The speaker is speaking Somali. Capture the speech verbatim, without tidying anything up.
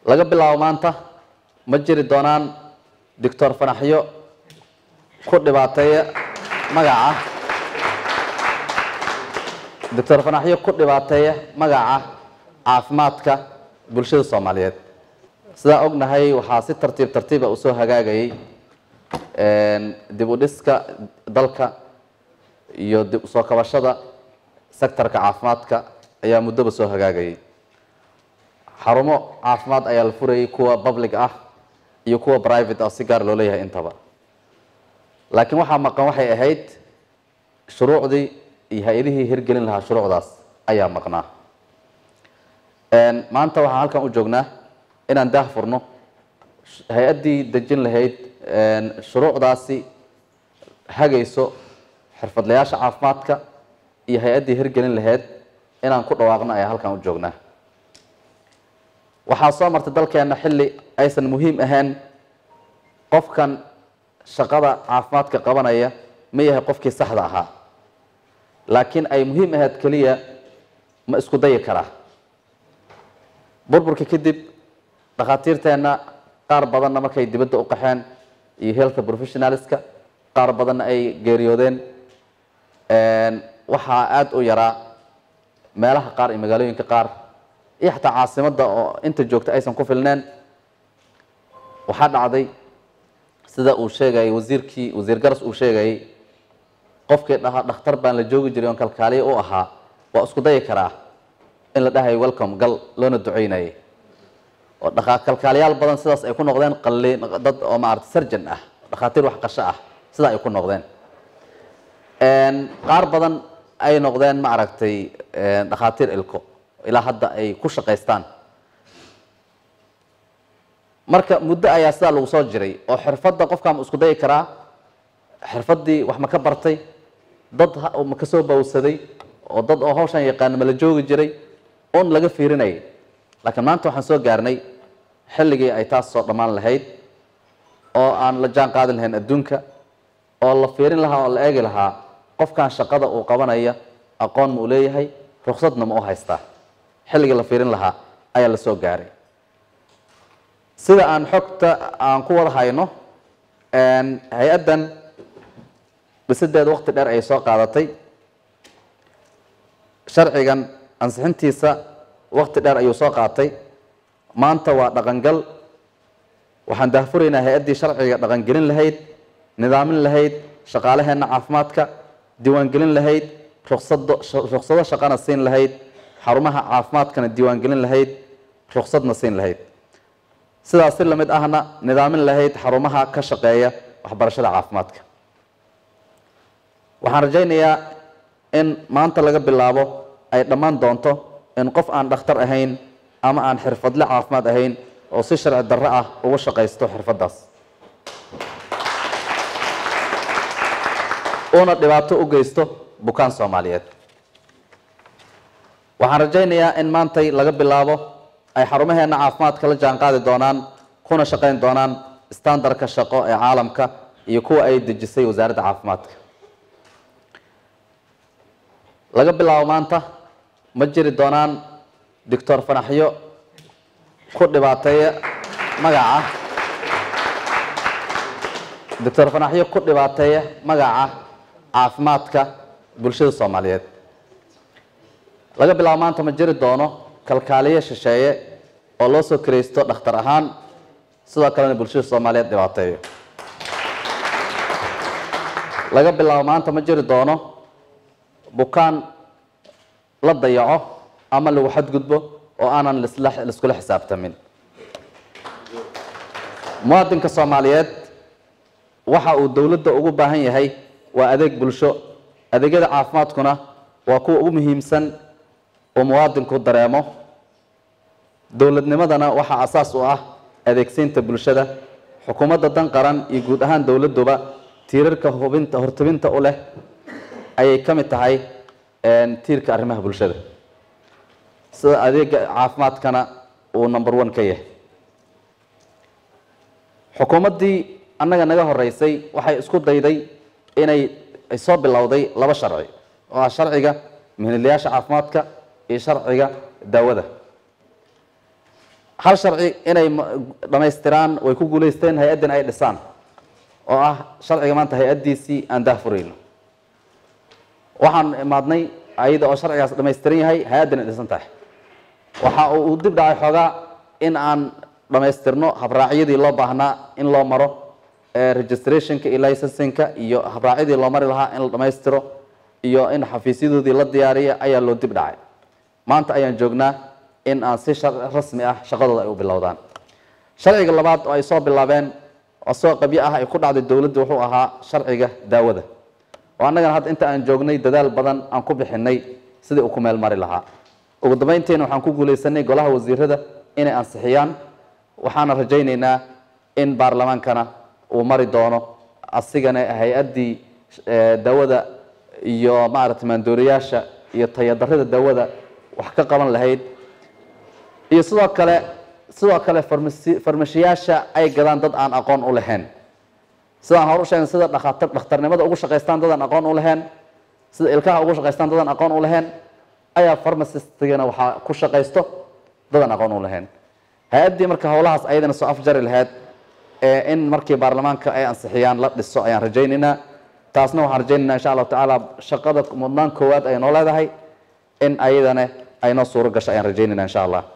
laga bilaabo maanta ma jiri doonaan doctor Fanaxyo ku dhibaateeya magaca doctor Fanaxyo ku dhibaateeya magaca caafimaadka bulshada Soomaaliyeed sida ognahay waxa si tartiib tartiib ah u soo hagaagayay een dib u dhiska dalka iyo dib u soo kabashada sektorka caafimaadka ayaa muddo soo hagaagayay xarumo caafimaad ayaa la furayay kuwa public ah iyo kuwa private ah si gaar loo leeyahay intaba laakiin waxa maqan waxay ahayd shuruucdii iyo hay'adihii hirgelin lahaa shuruucdaas ayaa maqnaa een maanta waxaan halkan u joognaa inaan daah furno hay'adii dejin lahayd een shuruucdaasi hagayso xirfadlayaasha caafimaadka iyo hay'adii hirgelin lahayd inaan ku dhawaaqno ayaa halkan u joognaa waxaa soo martay dalkeena xilli aysan muhiim ahayn qofkan shaqada caafimaadka qabanaya ma yahay qofkii saxda ahaa laakiin ay muhiim ahayd kaliya ma isku dayi karaa burburka kadib dhakhaatiirteena qaar badanna markay dibadda u qaxeen iyo health professionalska qaar badanna ay geeriyoodeen een waxaa aad u yaraa meelaha qaar iyo magaalooyinka qaar iyo xataa caasimadda oo inta joogta aysan ku filneen waxaa dhacday sida uu sheegay wasiirkii wasiir garas uu sheegay qofkii dhaha dhakhtar baan la joogi jiray oo kalkaaliye u ahaa waa isku dayi karaa in la dhahay welcome gal loona duceynayay oo dhaqa kalkaaliyaal badan sidaas ay ku noqdeen qalliin dad oo maartay surgeon ah dhakhaatiir wax qasho ah sida ay ku noqdeen een qaar badan ay noqdeen ma aragtay een dhakhaatiir ilko ilaa hadda ay ku shaqeystaan marka muddo ayaa sida lagu soo jiray oo xirfadda qofka ma isku dayi karaa xirfaddii wax ma ka bartay dad ma ka soo bawsaday oo dad oo hawshan yaqaan ma la joogi jiray oon laga fiirinay laakiin maanta waxaan soo gaarnay xilligii ay taas soo dhamaan lahayd oo aan la jaan qaadin lahayn adduunka oo la fiirin lahaa oo la eegi lahaa qofkan shaqada uu qabanaya aqoon ma u leeyahay ruqsadna ma u haystaa xilligii la fiirin lahaa ayaa la soo gaaray sida aan xogta aan ku wada hayno een hay'adan bisideed waqti dheer ay soo qaadatay sharcigan ansixintiisa waqti dheer ayuu soo qaatay maanta waa dhaqangal waxaan daahfuraynaa hay'adii sharciga dhaqangelin lahayd nidaamin lahayd shaqaalaheena caafimaadka diiwaangelin lahayd ruqsado ruqsado shaqana siin lahayd xarumaha caafimaadkana diiwaangelin lahayd ruqsadna siin lahayd sidaas si lamid ahna nidaamin lahayd xarumaha ka shaqeeya waxbarashada caafimaadka waxaan rajaynayaa in maanta laga bilaabo ay dhammaan doonto in qof aan dhakhtar ahayn ama aan xirfadle caafimaad ahayn oo si sharci darro ah ugu shaqaysto xirfaddaas una dhibaato u geysto bukaan Soomaaliyeed waxaan rajaynayaa in maanta laga bilaabo ay xarumaheena caafimaadka la jaan qaadi doonaan kuna shaqayn doonaan standardka shaqo ee caalamka iyo kuwa ay dejisay wasaaradda caafimaadka laga bilaabo maanta ma jiri doonaan doctor Fanaxyo ku dhibaateeya magaca doctor Fanaxyo ku dhibaateeya magaca caafimaadka bulshada Soomaaliyeed laga bilaabo maanta ma jiri doono kalkaaliye shisheeye oo loo soo kireysto dhakhtar ahaan sidoo kalena bulshada Soomaaliyeed dhibaateeyo laga bilaabo maanta ma jiri doono bukaan la dayaco ama lagu xadgudbo oo aanan la iskula xisaabtamin muwaadinka Soomaaliyeed waxa uu dawladda ugu baahan yahay waa adeeg bulsho adeegyada caafimaadkuna waa kuwa ugu muhiimsan oo muwaadinku dareemo dawladnimadana waxa asaas u ah adeegsiinta bulshada xukuumadda dan qaran iyo guud ahaan dawladduba tiirarka hubinta hortobinta u leh ayay ka mid tahay een tiirka arrimaha bulshada sida adeega caafimaadkana uu number one ka yahay xukuumaddii annaga naga horeysay waxay isku dayday inay ay soo bilowday laba sharci oo ah sharciga mihnadayaasha caafimaadka iyo sharciga daawada hal sharci inay dhamaystiraan way ku guuleysteen hay-addan ay dhisaan oo ah sharciga maanta hay-addiisii aan daahfurayno waxaan imaadnay ayada oo sharcigaas dhamaystiran yahay hay-addan ay dhisan tahay waxa uu dib dhacay xoogaa in aan dhamaystirno habraacyadii loo baahnaa in loo maro registrationka iyo licensingka iyo habraacyadii loo mari lahaa in la dhamaystiro iyo in xafiisyadoodii la diyaariya ayaa loo dib dhacay maanta ayaan joognaa in aan si rasmi ah shaqadooda ay u bilowdaan sharciga labaad oo ay soo bilaabeen oo soo qabyo ah ay ku dhacday dowladda wuxuu ahaa sharciga daawada oo annagana hadda inta aan joognay dadaal badan aan ku bixinay sidii uu ku meel mari lahaa ugu dambeyntiina waxaan ku guuleysanay golaha wasiirada inay ansixiyaan waxaana rajaynaynaa in baarlamaankana uu mari doono asigana hay-addii daawada iyo maaragtay maandooriyaasha iyo tayadarrida daawada wax ka qaban lahayd iyo sidoo kale sidoo kale farmasi farmashiyaasha ay gadaan dad aan aqoon u lahayn sidaan hore u sheegay sida dhakhaatiir dhakhtarnimada ugu shaqaystaan dad aan aqoon u lahayn sida ilkaha ugu shaqaystaan dad aan aqoon u lahayn ayaa pharmacist-gana waxaa ku shaqaysto dad aan aqoon u lahayn hay-addii marka howlahaas ayadana soo afjari lahayd ee in markii baarlamaanka ay ansixiyaan la dhiso ayaan rajaynaynaa taasna waxaan rajaynaynaa insha allahu tacaala shaqada mudnaan koowaad ay noo leedahay in ayadana ay noo suuro gasho ayaan rajaynaynaa insha allah